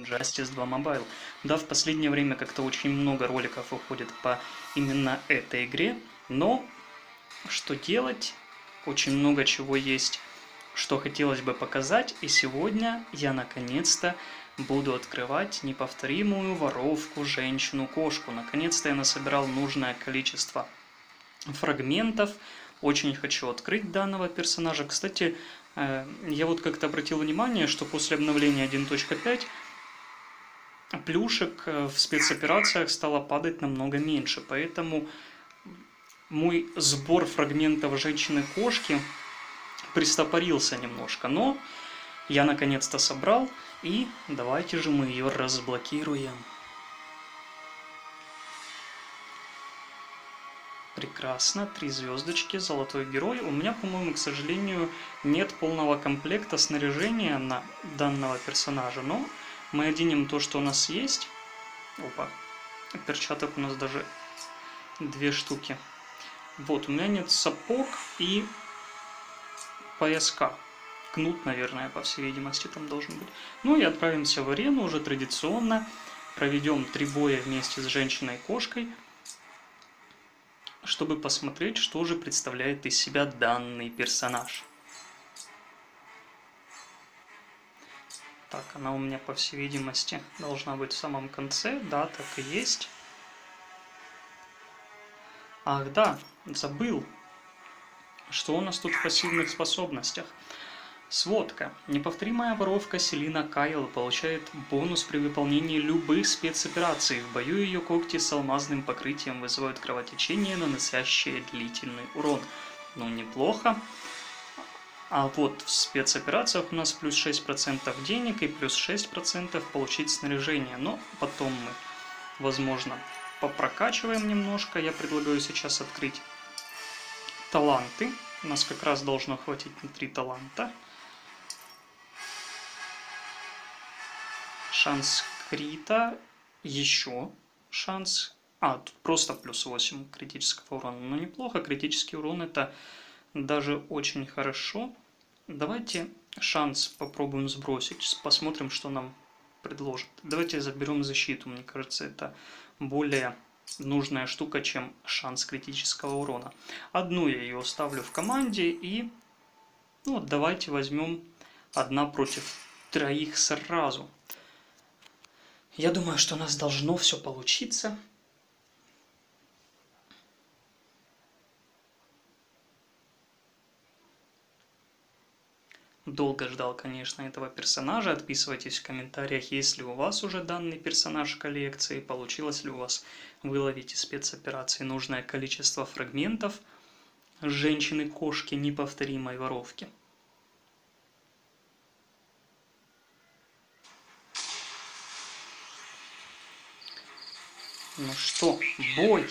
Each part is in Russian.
Injustice 2 Mobile. Да, в последнее время как-то очень много роликов выходит по именно этой игре, но что делать? Очень много чего есть, что хотелось бы показать, и сегодня я наконец-то буду открывать неповторимую воровку женщину-кошку. Наконец-то я насобирал нужное количество фрагментов. Очень хочу открыть данного персонажа. Кстати, я вот как-то обратил внимание, что после обновления 1.5 плюшек в спецоперациях стало падать намного меньше. Поэтому мой сбор фрагментов женщины-кошки пристопорился немножко. Но я наконец-то собрал. И давайте же мы ее разблокируем. Прекрасно, 3 звездочки, золотой герой. У меня, по-моему, к сожалению, нет полного комплекта снаряжения на данного персонажа, но мы оденем то, что у нас есть. Опа, перчаток у нас даже 2 штуки. Вот, у меня нет сапог и пояска. Кнут, наверное, по всей видимости, там должен быть. Ну и отправимся в арену уже традиционно. Проведем 3 боя вместе с женщиной-кошкой, чтобы посмотреть, что же представляет из себя данный персонаж. Так, она у меня, по всей видимости, должна быть в самом конце. Да, так и есть. Ах да, забыл, что у нас тут в пассивных способностях. Сводка. Неповторимая воровка Селина Кайл получает бонус при выполнении любых спецопераций. В бою ее когти с алмазным покрытием вызывают кровотечение, наносящее длительный урон. Ну, неплохо. А вот в спецоперациях у нас плюс 6% денег и плюс 6% получить снаряжение. Но потом мы, возможно, попрокачиваем немножко. Я предлагаю сейчас открыть таланты. У нас как раз должно хватить на 3 таланта. Шанс крита, еще шанс... тут просто плюс 8 критического урона. Ну, неплохо, критический урон это даже очень хорошо. Давайте шанс попробуем сбросить, посмотрим, что нам предложат. Давайте заберем защиту, мне кажется, это более нужная штука, чем шанс критического урона. Одну я ее оставлю в команде и... Ну, вот давайте возьмем 1 против 3 сразу. Я думаю, что у нас должно все получиться. Долго ждал, конечно, этого персонажа. Отписывайтесь в комментариях, есть ли у вас уже данный персонаж в коллекции, получилось ли у вас выловить из спецоперации нужное количество фрагментов женщины-кошки неповторимой воровки. Ну что, бой!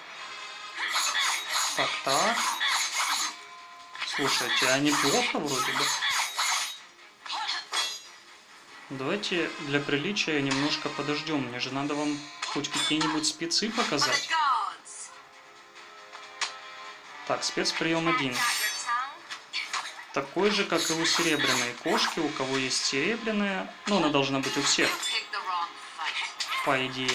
Так. Слушайте, а неплохо вроде бы. Давайте для приличия немножко подождем. Мне же надо вам хоть какие-нибудь спецы показать. Так, спецприем 1. Такой же, как и у серебряной кошки. У кого есть серебряная. Ну, она должна быть у всех. По идее.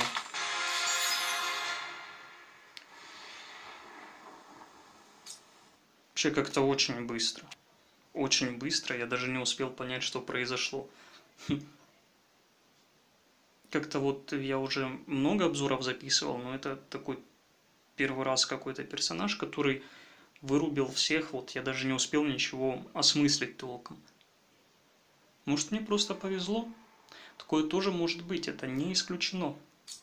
Вообще как-то очень быстро. Очень быстро. Я даже не успел понять, что произошло. Как-то вот я уже много обзоров записывал, но это такой первый раз какой-то персонаж, который вырубил всех. Вот я даже не успел ничего осмыслить толком. Может, мне просто повезло? Такое тоже может быть, это не исключено.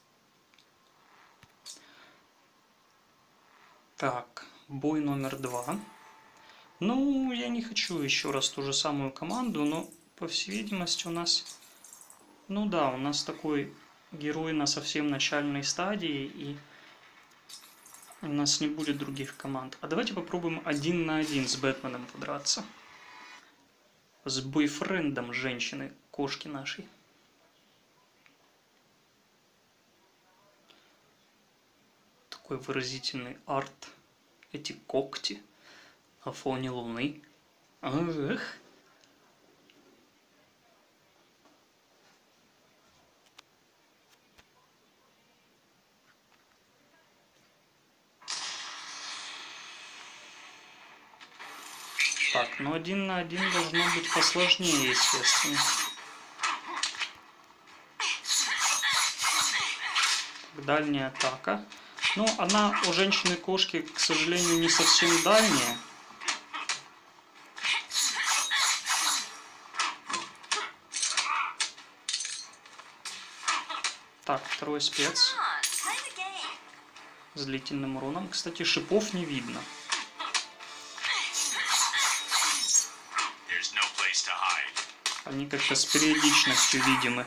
Так, бой номер 2. Ну, я не хочу еще раз ту же самую команду, но, по всей видимости, у нас... Ну да, у нас такой герой на совсем начальной стадии, и у нас не будет других команд. А давайте попробуем 1 на 1 с Бэтменом подраться. С бойфрендом женщины, кошки нашей. Такой выразительный арт. Эти когти на фоне луны. Эх. Так, ну 1 на 1 должно быть посложнее, естественно. Так, дальняя атака. Ну, она у женщины-кошки, к сожалению, не совсем дальняя. Так, второй спец. С длительным уроном. Кстати, шипов не видно. Они как-то с периодичностью видимы.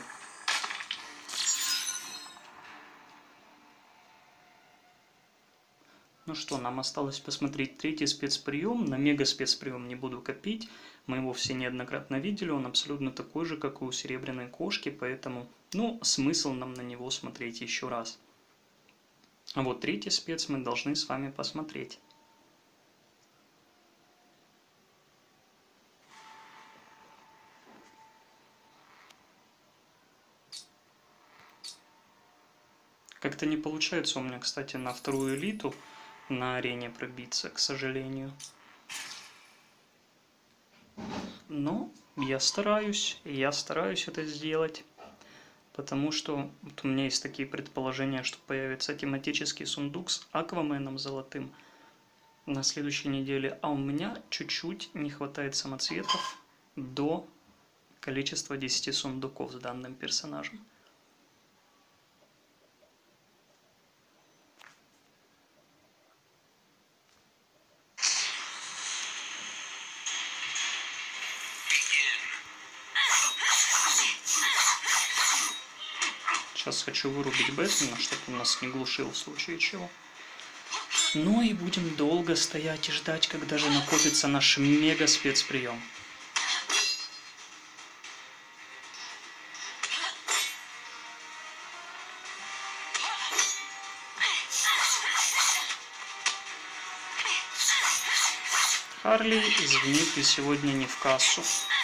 Ну что, нам осталось посмотреть третий спецприем. На мега спецприем не буду копить. Мы его все неоднократно видели. Он абсолютно такой же, как и у серебряной кошки. Поэтому, ну, смысл нам на него смотреть еще раз. А вот третий спец мы должны с вами посмотреть. Как-то не получается у меня, кстати, на вторую элиту на арене пробиться, к сожалению. Но я стараюсь это сделать. Потому что вот у меня есть такие предположения, что появится тематический сундук с Акваменом золотым на следующей неделе. А у меня чуть-чуть не хватает самоцветов до количества 10 сундуков с данным персонажем. Сейчас хочу вырубить Бэтмена, чтобы он нас не глушил в случае чего. Ну и будем долго стоять и ждать, когда же накопится наш мега спецприем. Харли, извини, ты сегодня не в кассу.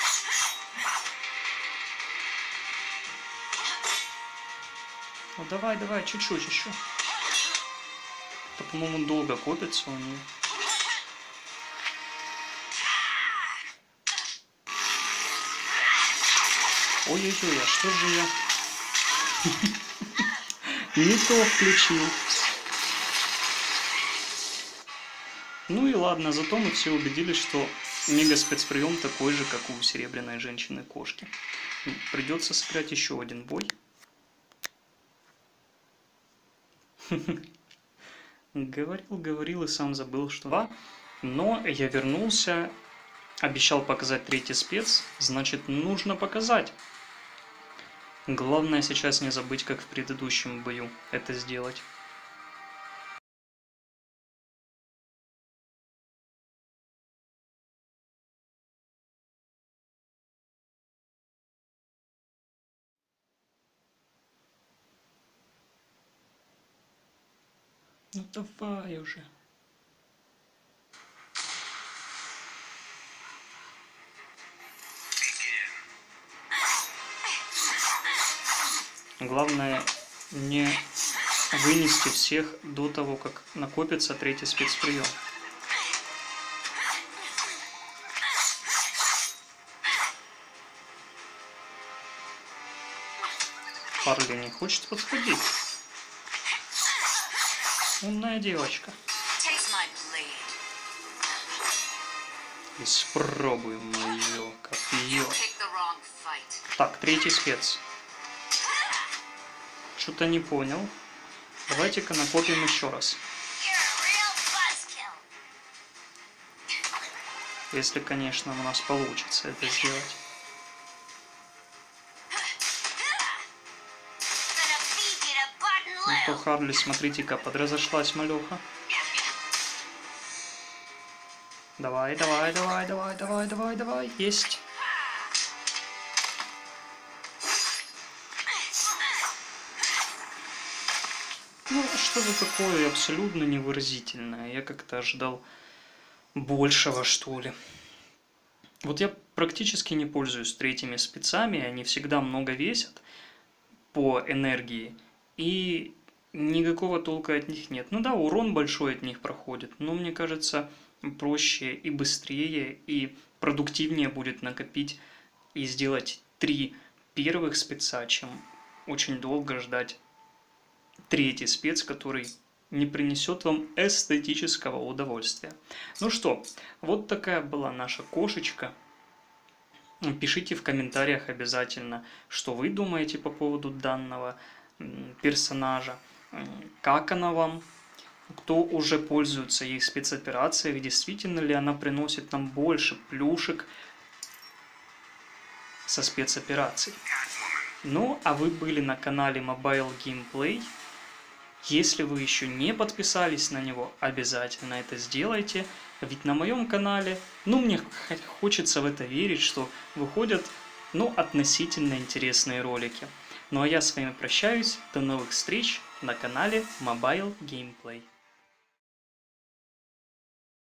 Ну давай, давай, чуть-чуть еще. Это, по-моему, долго копится у нее. Ой-ой-ой, а что же я не то включил? Ну и ладно, зато мы все убедились, что мега спецприем такой же, как у серебряной женщины-кошки. Придется сыграть еще один бой. Говорил и сам забыл, что... Но я вернулся, обещал показать третий спец, значит, нужно показать. Главное сейчас не забыть, как в предыдущем бою это сделать. Ну давай уже. Главное не вынести всех до того, как накопится третий спецприем. Харли не хочет подходить. Умная девочка. Испробуй мое копье. Так, третий спец. Что-то не понял. Давайте-ка накопим еще раз. Если, конечно, у нас получится это сделать. Ну то Харли, смотрите-ка, подразошлась малеха. Давай, давай, давай, давай, давай, давай, давай. Есть. Ну, что-то такое абсолютно невыразительное. Я как-то ожидал большего, что ли. Вот я практически не пользуюсь третьими спецами. Они всегда много весят по энергии. И никакого толка от них нет. Ну да, урон большой от них проходит. Но мне кажется, проще и быстрее, и продуктивнее будет накопить и сделать 3 первых спеца, чем очень долго ждать третий спец, который не принесет вам эстетического удовольствия. Ну что, вот такая была наша кошечка. Пишите в комментариях обязательно, что вы думаете по поводу данного персонажа, как она вам, кто уже пользуется ей в спецоперациях, действительно ли она приносит нам больше плюшек со спецопераций. Ну, а вы были на канале Mobile Gameplay. Если вы еще не подписались на него, обязательно это сделайте. Ведь на моем канале, мне хочется в это верить, что выходят, относительно интересные ролики. Ну а я с вами прощаюсь. До новых встреч на канале Mobile Gameplay.